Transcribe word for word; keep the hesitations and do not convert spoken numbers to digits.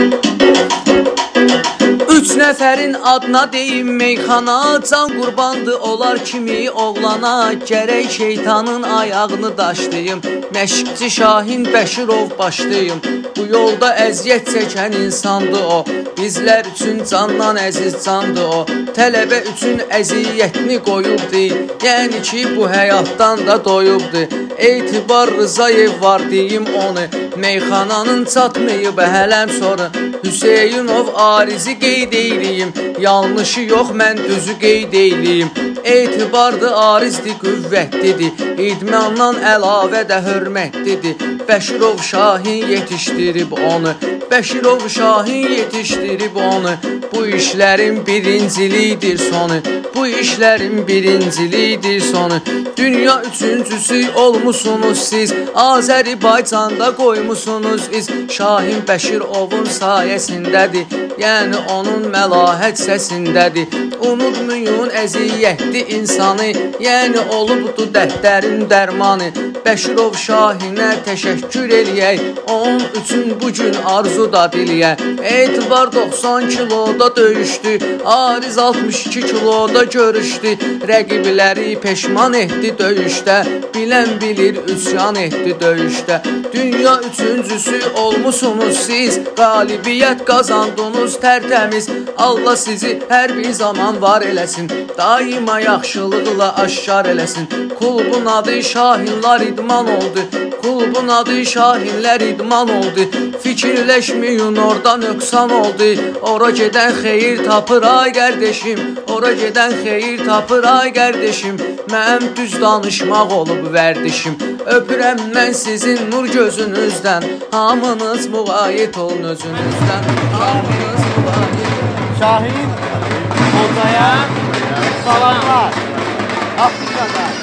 Üç nəfərin adına deyim meyxana, can qurbandı olar kimi oğlana. Gərək şeytanın ayağını daşlayım, Məşqçi Şahin Bəşirov başlayım. Bu yolda əziyyət çəkən insandı o, bizlər üçün candan əziz candı o. Tələbə üçün əziyyətini qoyubdu, yəni ki bu həyatdan da doyubdu. Etibar Rızayev var deyim onu, meyxananın çatmayıb hələm sonra. Hüseynov Arizi qeyd eyliyim, yanlışı yox mən düzü qeyd eyliyim. Etibardı Arizdi qüvvətlidir, idmandan əlavə də hörmətlidir. Bəşirov Şahin yetişdirib onu, Bəşirov Şahin yetişdirib onu. Bu işlərin birincilidir sonu, bu işlərin birincilidir sonu. Dünya üçüncüsü olmusunuz siz, Azərbaycanda qoymusunuz iz. Şahin Bəşirovun sayəsindədir, yəni onun məlahət səsindədir. Unutmayın əziyyətli insanı, yəni olubdu dərdlərin dərmanı. Bəşirov Şahinə təşəkkür eləyək, onun üçün bugün arzu da diləyək. Etibar doxsan kiloda döyüşdü, Ariz altmış iki kiloda görüşdü. Rəqibləri peşman etdi döyüşdə, bilən bilir üsyan etdi döyüşdə. Dünya üçüncüsü olmusunuz siz, qalibiyyət qazandınız tərtəmiz. Allah sizi hər bir zaman var eləsin, daima yaxşılıqla aşkar eləsin. Klubun adı Şahinlər idman oldu, klubun adı Şahinlər idman oldu. Fikirləşməyin orada nöqsan oldu, ora gedən xeyir tapır ay qardeşim, ora gedən xeyir tapır ay qardeşim. Mənim düz danışmaq olub vərdişim, öpürəm mən sizin nur gözünüzdən. Hamınız müğayət olun özünüzdən, hamınız müğayət olun. Şahin Odaya salamlar Afrikada.